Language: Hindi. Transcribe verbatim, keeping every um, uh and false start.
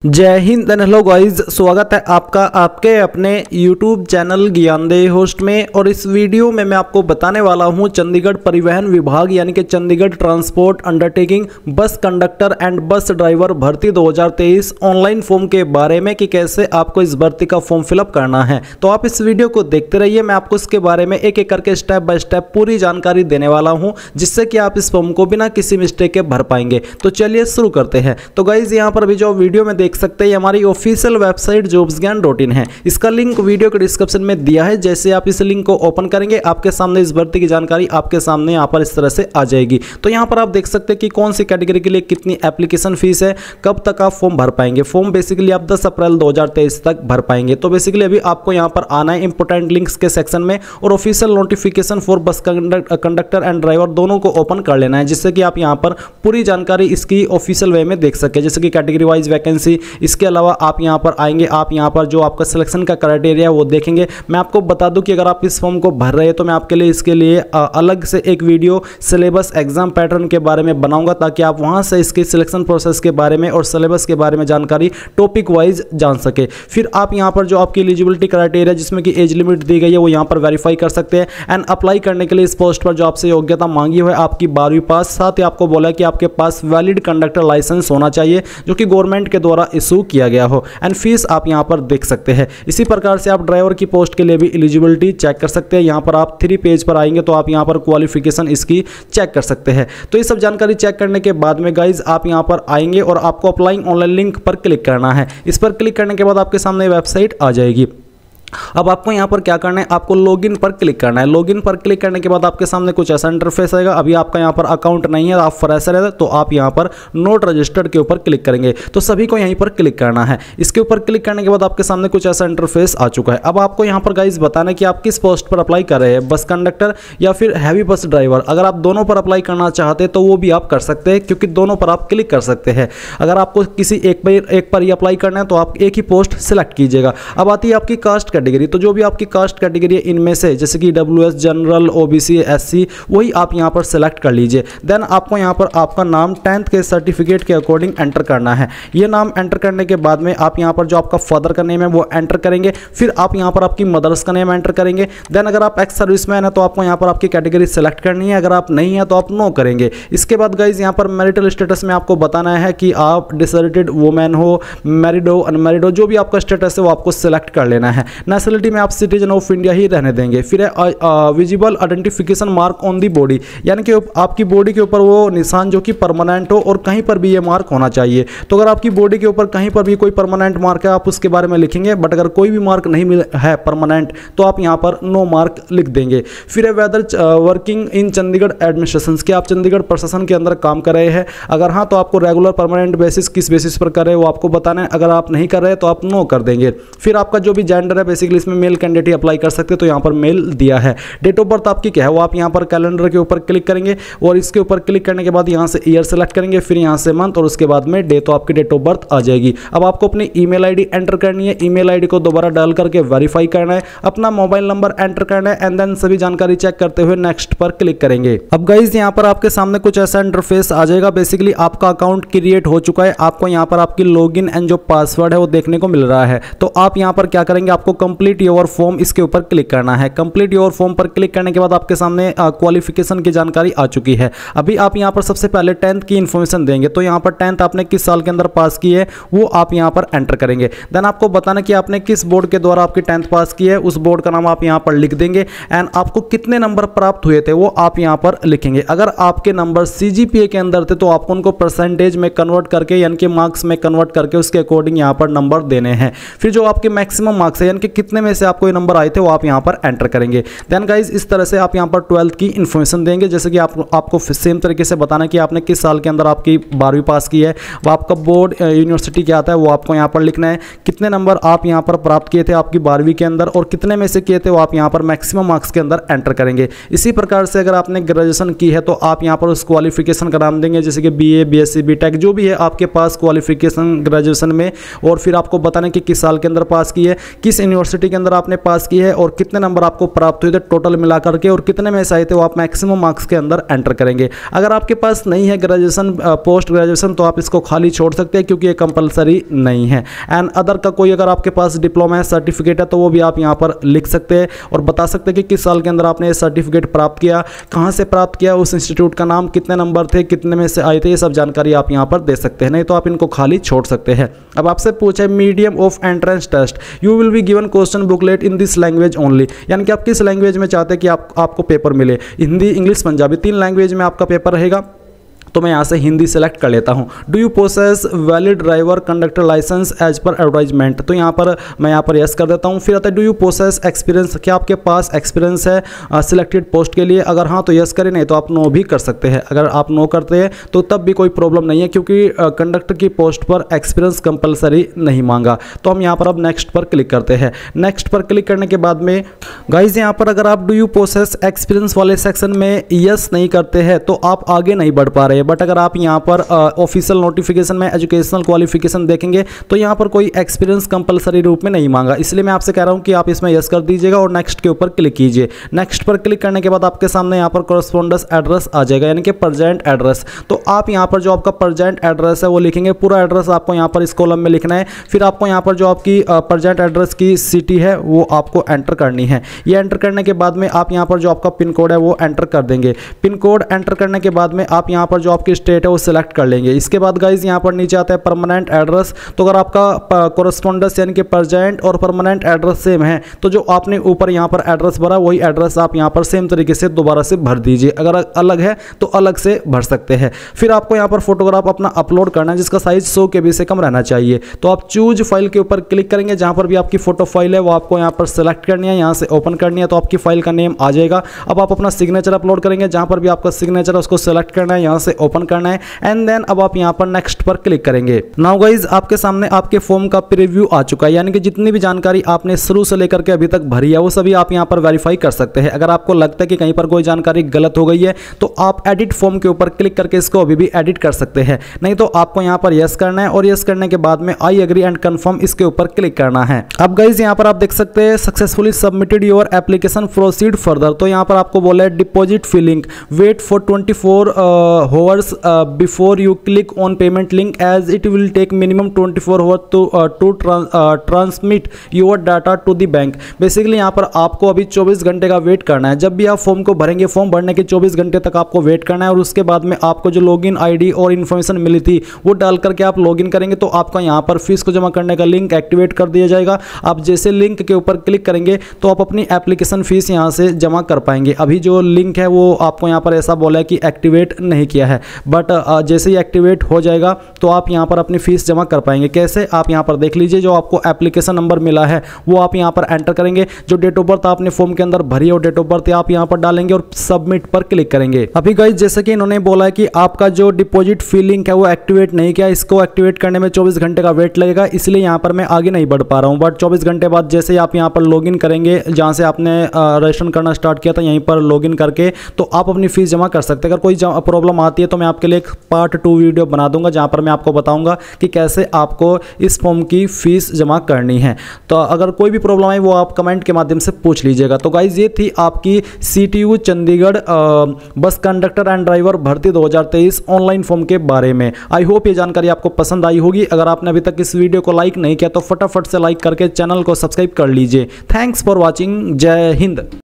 जय हिंद एंड हेलो गाइस, स्वागत है आपका आपके अपने यूट्यूब चैनल ज्ञानदेही होस्ट में। और इस वीडियो में मैं आपको बताने वाला हूं चंडीगढ़ परिवहन विभाग यानी कि Chandigarh transport undertaking bus conductor and bus driver भर्ती दो हज़ार तेईस ऑनलाइन फॉर्म के बारे में कि कैसे आपको इस भर्ती का फॉर्म फिलअप करना है। तो आप इस वीडियो को देखते रहिए, मैं आपको इसके बारे में एक एक करके स्टेप बाय स्टेप पूरी जानकारी देने वाला हूँ, जिससे कि आप इस फॉर्म को बिना किसी मिस्टेक के भर पाएंगे। तो चलिए शुरू करते हैं। तो गाइज यहाँ पर भी जो वीडियो में देख सकते हैं हमारी official website jobs Gyan dot in है। इसका लिंक वीडियो के डिस्क्रिप्शन में दिया है। जैसे आप इस लिंक को ओपन करेंगे आपके सामने इस भर्ती की जानकारी आपके सामने यहाँ पर इस तरह से आ जाएगी। तो यहाँ पर आप देख सकते हैं कि कौन सी कैटेगरी के लिए कितनी एप्लीकेशन फीस है, कब तक आप फॉर्म भर पाएंगे। फॉर्म बेसिकली आप दस अप्रैल दो हज़ार तेईस तक भर पाएंगे। तो बेसिकली अभी आपको यहाँ पर आना है इंपोर्टेंट लिंक्स के सेक्शन में और official notification for bus conductor and driver दोनों को ओपन कर लेना है, जिससे कि आप यहाँ पर पूरी जानकारी इसकी ऑफिशियल वे में देख सके। जैसे कि कैटेगरी वाइज वैकेंसी, इसके अलावा आप यहां पर आएंगे, आप यहां पर जो आपका सिलेक्शन का क्राइटेरिया है वो देखेंगे। मैं आपको बता दूं कि अगर आप इस फॉर्म को भर रहे हैं तो मैं आपके लिए इसके लिए अलग से एक वीडियो सिलेबस एग्जाम पैटर्न के बारे में बनाऊंगा, ताकि आप वहां से इसके सिलेक्शन प्रोसेस के बारे में और सिलेबस के बारे में जानकारी टॉपिक वाइज जान सके। फिर आप यहां पर जो आपकी एलिजिबिलिटी क्राइटेरिया जिसमें कि एज लिमिट दी गई है वो यहां पर वेरीफाई कर सकते हैं। एंड अप्लाई करने के लिए इस पोस्ट पर जो आपसे योग्यता मांगी हुई है आपकी बारहवीं पास, साथ ही आपको बोला कि आपके पास वैलिड कंडक्टर लाइसेंस होना चाहिए जो कि गवर्नमेंट के द्वारा इशू किया गया हो। एंड फीस आप यहां पर देख सकते हैं। इसी प्रकार से आप ड्राइवर की पोस्ट के लिए भी एलिजिबिलिटी चेक कर सकते हैं। यहां पर आप थ्री पेज पर आएंगे तो आप यहां पर क्वालिफिकेशन इसकी चेक कर सकते हैं। तो ये सब जानकारी चेक करने के बाद में गाइज आप यहां पर आएंगे और आपको अप्लाइंग ऑनलाइन लिंक पर क्लिक करना है। इस पर क्लिक करने के बाद आपके सामने वेबसाइट आ जाएगी। अब आपको यहाँ पर क्या करना है, आपको लॉगिन पर क्लिक करना है। लॉगिन पर क्लिक करने के बाद आपके सामने कुछ ऐसा इंटरफेस आएगा। अभी आपका यहाँ पर अकाउंट नहीं है, आप फ्रेशर है, तो आप यहाँ पर नोट रजिस्टर्ड के ऊपर क्लिक करेंगे। तो सभी को यहीं पर क्लिक करना है। इसके ऊपर क्लिक करने के बाद आपके सामने कुछ ऐसा इंटरफेस आ चुका है। अब आपको यहाँ पर गाइज बताना है कि आप किस पोस्ट पर अप्लाई कर रहे हैं, बस कंडक्टर या फिर हैवी बस ड्राइवर। अगर आप दोनों पर अप्लाई करना चाहते हैं तो वो भी आप कर सकते हैं, क्योंकि दोनों पर आप क्लिक कर सकते हैं। अगर आपको किसी एक पर एक पर ही अप्लाई करना है तो आप एक ही पोस्ट सिलेक्ट कीजिएगा। अब आती है आपकी कास्ट कैटेगरी। तो जो भी आपकी कास्ट कैटेगरी है इनमें से, जैसे कि डब्ल्यूएस, जनरल, ओबीसी, एससी, वही आप यहां पर सेलेक्ट कर लीजिए। देन आपको यहां पर आपका नाम टेंथ के सर्टिफिकेट के अकॉर्डिंग एंटर करना है। ये नाम एंटर करने के बाद में आप यहां पर जो आपका फादर का नेम है वो एंटर करेंगे। फिर आप यहां पर आपकी मदर्स का नेम एंटर करेंगे। देन अगर आप एक्स सर्विसमैन है तो आपको यहां पर आपकी कैटेगरी सेलेक्ट करनी है। अगर आप नहीं है तो आप नो करेंगे। इसके बाद गाइज यहां पर मैरिटल स्टेटस में आपको बताना है कि आप डिसहेरिटेड वुमेन हो, मैरिड हो, अनमैरिड हो, जो भी आपका स्टेटस है वो आपको सेलेक्ट कर लेना है। नेशनलिटी में आप सिटीजन ऑफ इंडिया ही रहने देंगे। फिर visible identification mark on the body, यानी कि आपकी बॉडी के ऊपर वो निशान जो कि परमानेंट हो और कहीं पर भी ये मार्क होना चाहिए। तो अगर आपकी बॉडी के ऊपर कहीं पर भी कोई परमानेंट मार्क है आप उसके बारे में लिखेंगे, बट अगर कोई भी मार्क नहीं मिल है परमानेंट तो आप यहाँ पर नो मार्क लिख देंगे। फिर whether working in Chandigarh administration, कि आप चंडीगढ़ प्रशासन के अंदर काम कर रहे हैं। अगर हाँ तो आपको रेगुलर परमानेंट बेसिस किस बेसिस पर कर रहे हैं वो आपको बताना है। अगर आप नहीं कर रहे तो आप नो कर देंगे। फिर आपका जो भी जेंडर है, बेसिकली इसमें मेल कैंडिडेट ही अप्लाई कर सकते, तो यहाँ पर मेल दिया है। डेट ऑफ बर्थ आपकी क्या है वो आप यहाँ पर कैलेंडर के ऊपर क्लिक करेंगे और इसके ऊपर क्लिक करने के बाद यहाँ से ईयर सेलेक्ट करेंगे, फिर यहाँ से मंथ और उसके बाद में डे, तो आपकी डेट ऑफ बर्थ आ जाएगी। अब आपको अपनी ईमेल आईडी एंटर करनी है। ईमेल आईडी को दोबारा डाल करके वेरीफाई करना है, अपना मोबाइल नंबर एंटर करना है एंड देन सभी जानकारी चेक करते हुए नेक्स्ट पर क्लिक करेंगे। अब गाइज यहाँ पर आपके सामने कुछ ऐसा इंटरफेस आ जाएगा। बेसिकली आपका अकाउंट क्रिएट हो चुका है। आपको यहाँ पर आपकी लॉगिन एंड जो पासवर्ड है वो देखने को मिल रहा है। तो आप यहाँ पर क्या करेंगे, आपको कंप्लीट योर फॉर्म इसके ऊपर क्लिक करना है। कंप्लीट योर फॉर्म पर क्लिक करने के बाद आपके सामने क्वालिफिकेशन की जानकारी आ चुकी है। अभी आप यहां पर सबसे पहले टेंथ की इंफॉर्मेशन देंगे। तो यहां पर टेंथ आपने किस साल के अंदर पास की है वो आप यहां पर एंटर करेंगे। देन आपको बताना कि आपने किस बोर्ड के द्वारा आपकी टेंथ पास की है, उस बोर्ड का नाम आप यहां पर लिख देंगे। एंड आपको कितने नंबर प्राप्त हुए थे वो आप यहां पर लिखेंगे। अगर आपके नंबर सीजीपीए के अंदर थे तो आपको उनको परसेंटेज में कन्वर्ट करके यानी कि मार्क्स में कन्वर्ट करके उसके अकॉर्डिंग यहां पर नंबर देने हैं। फिर जो आपके मैक्सिमम मार्क्स है यानी कि कितने में से आपको ये नंबर आए थे वो आप यहां पर एंटर करेंगे। देन गाइज इस तरह से आप यहां पर ट्वेल्थ की इंफॉर्मेशन देंगे। जैसे कि आप, आपको सेम तरीके से बताना कि आपने किस साल के अंदर आपकी बारहवीं पास की है, वो आपका बोर्ड यूनिवर्सिटी क्या आता है वो आपको यहां पर लिखना है। कितने नंबर आप यहां पर प्राप्त किए थे आपकी बारहवीं के अंदर और कितने में से किए थे वो आप यहां पर मैक्सिमम मार्क्स के अंदर एंटर करेंगे। इसी प्रकार से अगर आपने ग्रेजुएशन की है तो आप यहां पर उस क्वालिफिकेशन का नाम देंगे, जैसे कि बीए, बीएससी, बीटेक जो भी है आपके पास क्वालिफिकेशन ग्रेजुएशन में। और फिर आपको बताना कि किस साल के अंदर पास की है, किस यूनिवर्सिटी यूनिवर्सिटी के अंदर आपने पास की है और कितने नंबर आपको प्राप्त हुए थे टोटल मिला करके और कितने में से आए थे वो आप मैक्सिमम मार्क्स के अंदर एंटर करेंगे। अगर आपके पास नहीं है ग्रेजुएशन पोस्ट ग्रेजुएशन तो आप इसको खाली छोड़ सकते हैं क्योंकि ये कंपलसरी नहीं है। एंड अदर का कोई अगर आपके पास डिप्लोमा है सर्टिफिकेट है तो वो भी आप यहाँ पर लिख सकते हैं और बता सकते हैं कि किस साल के अंदर आपने ये सर्टिफिकेट प्राप्त किया, कहाँ से प्राप्त किया, उस इंस्टीट्यूट का नाम, कितने नंबर थे, कितने में से आए थे, ये सब जानकारी आप यहाँ पर दे सकते हैं। नहीं तो आप इनको खाली छोड़ सकते हैं। अब आपसे पूछे medium of entrance test, you will be given question booklet in this language only, यानी कि आप किस लैंग्वेज में चाहते हैं कि आप आपको पेपर मिले, हिंदी, इंग्लिश, पंजाबी, तीन लैंग्वेज में आपका पेपर रहेगा। तो मैं यहाँ से हिंदी सेलेक्ट कर लेता हूँ। Do you possess valid driver conductor licence as per advertisement, तो यहाँ पर मैं यहाँ पर यस कर देता हूँ। फिर आता है डू यू पोसेस एक्सपीरियंस, क्या आपके पास एक्सपीरियंस है सिलेक्टेड पोस्ट के लिए, अगर हाँ तो यस करें, नहीं तो आप नो भी कर सकते हैं। अगर आप नो करते हैं तो तब भी कोई प्रॉब्लम नहीं है क्योंकि कंडक्टर की पोस्ट पर एक्सपीरियंस कंपलसरी नहीं मांगा। तो हम यहाँ पर अब नेक्स्ट पर क्लिक करते हैं। नेक्स्ट पर क्लिक करने के बाद में गाइज यहाँ पर अगर आप डू यू पोसेस एक्सपीरियंस वाले सेक्शन में यस नहीं करते हैं तो आप आगे नहीं बढ़ पा रहे हैं। बट अगर आप यहां पर ऑफिशियल नोटिफिकेशन में एजुकेशनल क्वालिफिकेशन देखेंगे तो यहां पर कोई एक्सपीरियंस कंपलसरी रूप में नहीं मांगा, इसलिए मैं आपसे कह रहा हूं कि आप इसमें यस कर दीजिएगा और नेक्स्ट के ऊपर क्लिक कीजिए। नेक्स्ट पर क्लिक करने के बाद आपके सामने यहां पर कॉरेस्पॉन्डेंस एड्रेस आ जाएगा, यानी कि प्रेजेंट एड्रेस। तो आप यहां पर जो आपका प्रेजेंट एड्रेस है वो लिखेंगे, पूरा एड्रेस आपको यहां पर इस कॉलम में लिखना है। फिर आपको यहां पर जो आपकी प्रेजेंट एड्रेस की सिटी है वो आपको एंटर करनी है। ये एंटर करने के बाद में आप यहां पर जो आपका पिन कोड है वो एंटर कर देंगे। पिन कोड एंटर करने के बाद में आप यहां पर जो आपकी स्टेट है वो सिलेक्ट कर लेंगे। इसके बाद गाइज यहाँ पर नीचे आता है परमानेंट एड्रेस। तो अगर आपका कोरेस्पोंडेंस यानी कि प्रेजेंट और परमानेंट एड्रेस सेम है तो जो आपने ऊपर यहाँ पर एड्रेस भरा वही एड्रेस आप यहाँ पर सेम तरीके से दोबारा से भर दीजिए। अगर अलग है तो अलग से भर सकते हैं। फिर आपको यहाँ पर फोटोग्राफ अपना अपलोड करना है जिसका साइज सौ के बी से कम रहना चाहिए। तो आप चूज फाइल के ऊपर क्लिक करेंगे, जहाँ पर भी आपकी फोटो फाइल है वो आपको यहाँ पर सेलेक्ट करनी है, यहाँ से ओपन करनी है तो आपकी फाइल का नेम आ जाएगा। अब आप अपना सिग्नेचर अपलोड करेंगे, जहाँ पर भी आपका सिग्नेचर है उसको सेलेक्ट करना है, यहाँ से ओपन करना है एंड देन अब आप यहां पर नेक्स्ट पर क्लिक करेंगे। नाउ गाइज आपके सामने आपके फॉर्म का प्रीव्यू आ चुका है, यानी कि जितनी भी जानकारी आपने शुरू से लेकर के अभी तक भरी है वो सभी आप यहां पर वेरीफाई कर सकते हैं। अगर आपको लगता है कि कहीं पर कोई जानकारी गलत हो गई है तो आप एडिट फॉर्म के ऊपर क्लिक करके इसको अभी भी एडिट कर सकते हैं, नहीं तो आपको यहां पर यस करना है और यस करने के बाद में आई एग्री एंड कंफर्म इसके ऊपर क्लिक करना है। अब गाइज यहां पर आप देख सकते हैं successfully submitted your application, proceed further. तो यहां पर आपको बोला है deposit feeling, wait for twenty four hours before you click on payment link as it will take minimum twenty four hour to to transmit your data to the bank. Basically यहाँ पर आपको अभी चौबीस घंटे का वेट करना है। जब भी आप फॉर्म को भरेंगे फॉर्म भरने के चौबीस घंटे तक आपको वेट करना है और उसके बाद में आपको जो लॉगिन आईडी और इन्फॉर्मेशन मिली थी वो डाल करके आप लॉगिन करेंगे तो आपका यहाँ पर फीस को जमा करने का लिंक एक्टिवेट कर दिया जाएगा। आप जैसे लिंक के ऊपर क्लिक करेंगे तो आप अपनी एप्लीकेशन फीस यहाँ से जमा कर पाएंगे। अभी जो लिंक है वो आपको यहाँ पर ऐसा बोला है कि एक्टिवेट नहीं किया है, बट जैसे ही एक्टिवेट हो जाएगा तो आप यहां पर अपनी फीस जमा कर पाएंगे। कैसे, आप यहां पर देख लीजिए, जो आपको एप्लीकेशन नंबर मिला है वो आप यहां पर एंटर करेंगे। जो डेट ऑफ बर्थ आपने फॉर्म के अंदर भरी है वो डेट ऑफ बर्थ आप यहां पर डालेंगे और सबमिट पर क्लिक करेंगे। अभी गाइस जैसे कि इन्होंने बोला है कि आपका जो डिपॉजिट फी लिंक है वो एक्टिवेट नहीं किया, इसको एक्टिवेट करने में चौबीस घंटे का वेट लगेगा, इसलिए यहां पर मैं आगे नहीं बढ़ पा रहा हूं। बट चौबीस घंटे बाद जैसे ही आप यहां पर लॉगिन करेंगे, जहां से आपने रजिस्ट्रेशन करना स्टार्ट किया था यहीं पर लॉगिन करके, तो आप अपनी फीस जमा कर सकते हैं। अगर कोई प्रॉब्लम आती है तो मैं आपके लिए एक पार्ट टू वीडियो बना दूंगा जहां पर मैं आपको बताऊंगा कि कैसे आपको इस फॉर्म की फीस जमा करनी है। तो अगर कोई भी प्रॉब्लम है वो आप कमेंट के माध्यम से पूछ लीजिएगा। तो गाइज ये थी आपकी सीटीयू चंडीगढ़ बस कंडक्टर एंड ड्राइवर भर्ती दो हज़ार तेईस ऑनलाइन फॉर्म के बारे में। आई होप ये जानकारी आपको पसंद आई होगी। अगर आपने अभी तक इस वीडियो को लाइक नहीं किया तो फटाफट से लाइक करके चैनल को सब्सक्राइब कर लीजिए। Thanks for watching. जय हिंद।